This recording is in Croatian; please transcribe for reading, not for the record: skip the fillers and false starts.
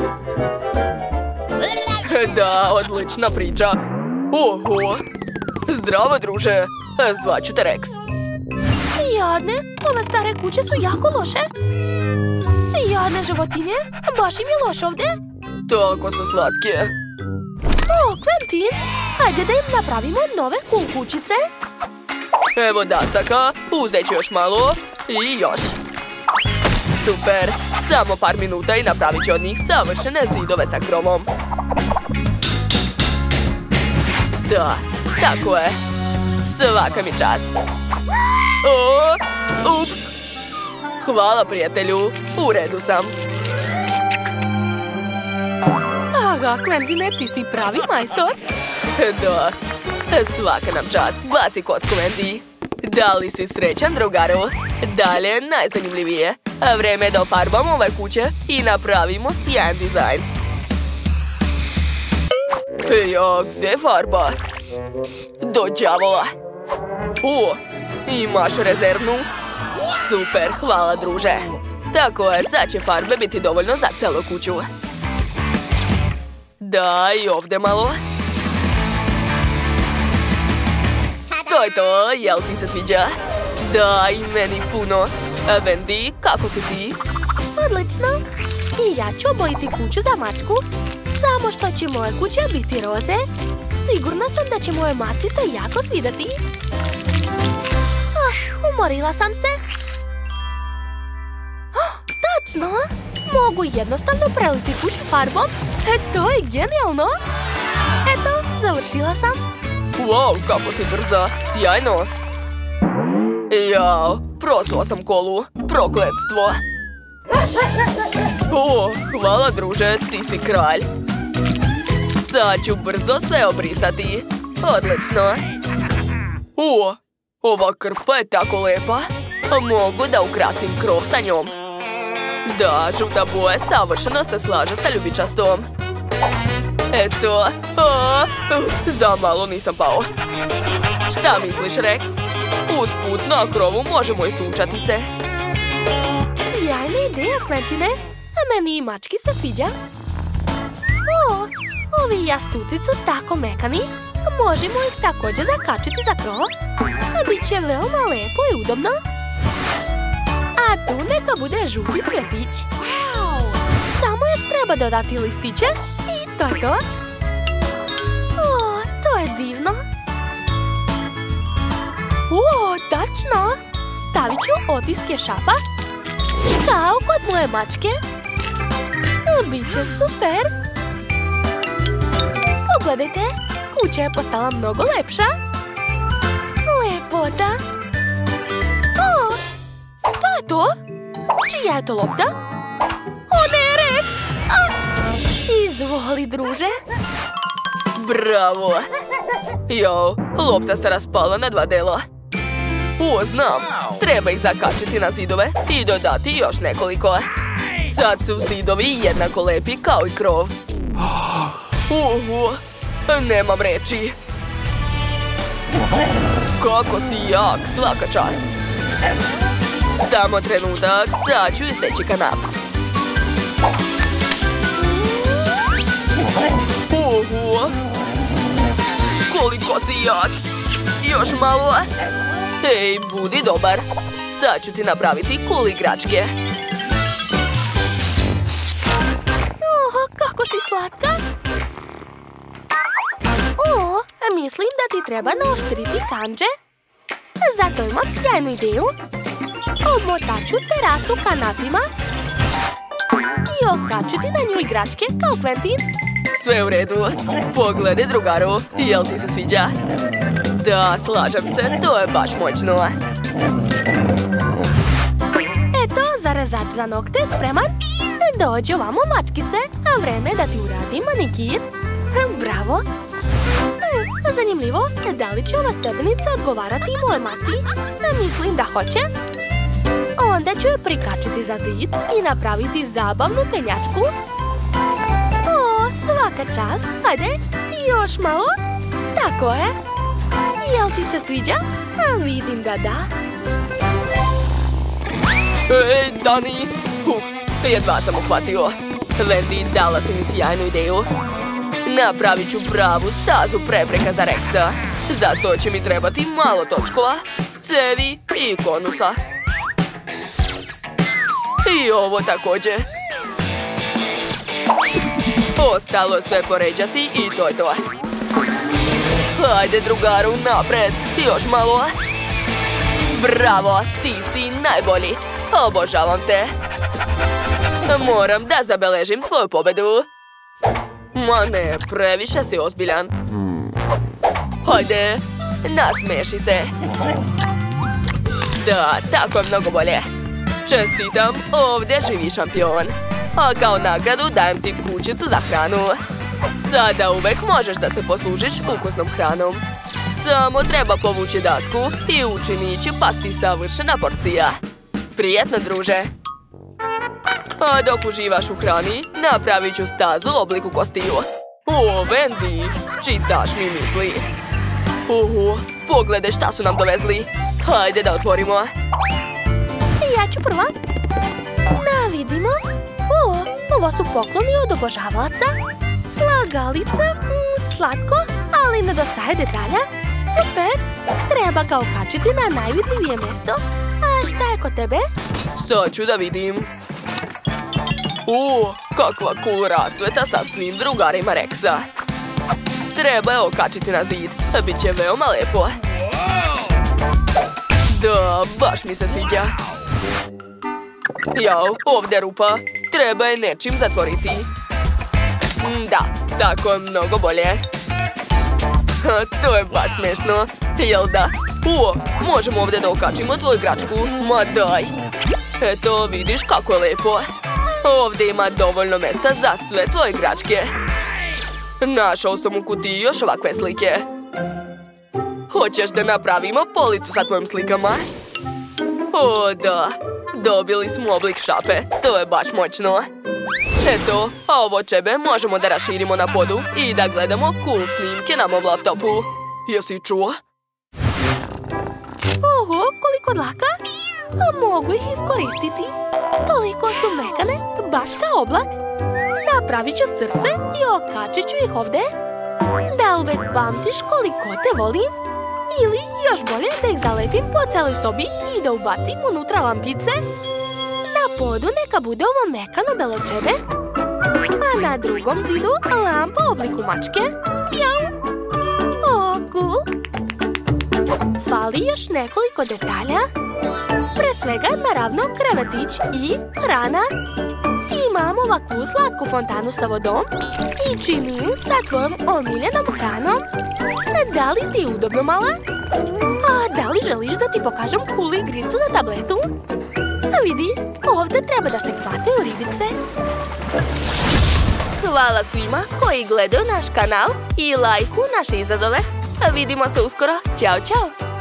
Da, odlična priča. Oho. Zdravo, druže. Zvaću te Rex. Jadne, ove stare kuće su jako loše. Jadne životinje, baš im je loše ovdje. Tako su slatke. O, Quentin, hajde da im napravimo nove cool kućice. Evo dasaka, uzet ću još malo i još. Super, samo par minuta i napravit ću od njih savršene zidove sa krovom. Da, tako je. Svaka mi čast. O, ups. Hvala, prijatelju. U redu sam. Aga, Quentine, ti si pravi majstor. Da, svaka nam čast. Baci kocku, Wendy. Da li si srećan, drugaru? Dalje, najzanimljivije. Vreme je da ofarbamo ove kuće i napravimo sjajan dizajn. Ja, gdje je farba? Do đavola. O, imaš rezervnu? Super, hvala, druže. Tako je, sad će farbe biti dovoljno za celu kuću. Da, i ovdje malo. To je to, jel ti se sviđa? Da, i meni puno. Wendy, kako si ti? Odlično. I ja ću obojiti kuću za mačku. Samo što će moje kuće biti roze. Sigurna sam da će moje maci to jako svidjeti. Umorila sam se. Tačno! Mogu jednostavno preliti kuću farbom. To je genijalno. Eto, završila sam. Wow, kako si brza. Sjajno. Jao, prosula sam kolu. Prokletstvo. O, hvala, druže, ti si kralj. Sad ću brzo sve obrisati. Odlično. O, ova krpa je tako lepa. Mogu da ukrasim krov sa njom. Da, žuta boja savršeno se slaže sa ljubičastom. Eto. Za malo nisam pao. Šta misliš, Rex? Usput na krovu možemo i sunčati se. Sjajna ideja, Quentine. Meni i mački se sviđa. O, ovi jastuci su tako mekani. Možemo ih također zakačiti za krov. Biće veoma lepo i udobno. A tu neka bude žuti cvjetić. Samo još treba dodati listiće i to je to. O, to je divno. O, tačno. Stavit ću otiske šapa. Kao kod moje mačke. Biće super. Pogledajte, kuća je postala mnogo lepša. Lepota. O, to je to? Čija je to lopta? O ne, Rex! Izvoli, druže. Bravo. Jo, lopta se raspala na 2 dela. O, znam. Treba ih zakačiti na zidove i dodati još nekoliko. Sad su zidovi jednako lepi kao i krov. Nemam reči. Kako si jak, svaka čast. Samo trenutak, sad ću iseći kanap. Koliko si jak. Još malo. Hej, budi dobar. Sad ću ti napraviti cool igračke. Kako si slatka. O, mislim da ti treba naoštriti kandže. Zato imam sjajnu ideju. Omotat ću terasu kanapima i okačiti na nju igračke kao Quentin. Sve u redu. Pogledaj, drugaru, jel ti se sviđa? Da, slažem se, to je baš moćno. Eto, zarezač za nokte spreman. Dođi ovamo, mačkice, a vreme da ti uradim manikir. Bravo. Zanimljivo, da li će ova stepenica odgovarati moje maci? Mislim da hoće. Onda ću je prikačiti za zid i napraviti zabavnu penjačku. O, svaka čast. Hajde, još malo. Tako je. Jel ti se sviđa? Vidim da da. Ej, stani! Jedva sam uhvatio. Wendy, dala si mi sjajnu ideju. Napravit ću pravu stazu prepreka za Rexa. Za to će mi trebati malo točkova, cevi i konusa. I ovo također. Ostalo sve poređati i to je to. Hajde, drugaru, napred. Još malo. Bravo, ti si najbolji. Obožavam te. Moram da zabeležim tvoju pobedu. Ma ne, previše si ozbiljan. Hajde, nasmeši se. Da, tako je mnogo bolje. Čestitam, ovdje živi šampion. A kao nagradu dajem ti kućicu za hranu. Sada uvek možeš da se poslužiš ukusnom hranom. Samo treba povući dasku i učini će pasti savršena porcija. Prijetno, druže. A dok uživaš u hrani, napravit ću stazu u obliku kostiju. O, Wendy, čitaš mi misli. Pogledaj šta su nam dovezli. Hajde da otvorimo. Ja ću prva. Da vidimo. O, ovo su pokloni od obožavalaca. Slagalica, slatko, ali nedostaje detalja. Super, treba ga okačiti na najvidljivije mjesto. A šta je kod tebe? Sad ću da vidim. Kakva cool rasveta sa svim drugarima Rexa. Treba je okačiti na zid, bit će veoma lepo. Da, baš mi se sviđa. Jao, ovdje rupa. Treba je nečim zatvoriti. Da, tako je mnogo bolje. To je baš smiješno, jel da? Možemo ovdje da okačimo tvoju igračku. Ma daj. Eto, vidiš kako je lepo. Ovdje ima dovoljno mjesta za sve tvoje igračke. Našao sam u kutiji još ovakve slike. Hoćeš da napravimo policu sa tvojim slikama? O, da. Dobili smo oblik šape. To je baš moćno. Eto, a ovo čebe možemo da raširimo na podu i da gledamo cool snimke na mom laptopu. Jesi čuo? Oho, koliko dlaka! A mogu ih iskoristiti. Toliko su mekane, baš kao oblak. Napravit ću srce i okačit ću ih ovdje. Da uvek pamtiš koliko te volim. Ili, još bolje, da ih zalepim po celoj sobi i da ubacim unutra lampice. Na podu neka bude ovo mekano belo čebe. A na drugom zidu lampa u obliku mačke. Jau! O, cool! Fali još nekoliko detalja. Pre svega, naravno, krevetić i hrana. Imamo ovakvu slatku fontanu sa vodom i činiju sa tvojom omiljenom hranom. Da li ti je udobno, mala? A da li želiš da ti pokažem cool igricu na tabletu? Vidi, ovdje treba da se hvataju ribice. Hvala svima koji gledaju naš kanal i lajkuju naše izazove. Vidimo se uskoro. Ćao, čao!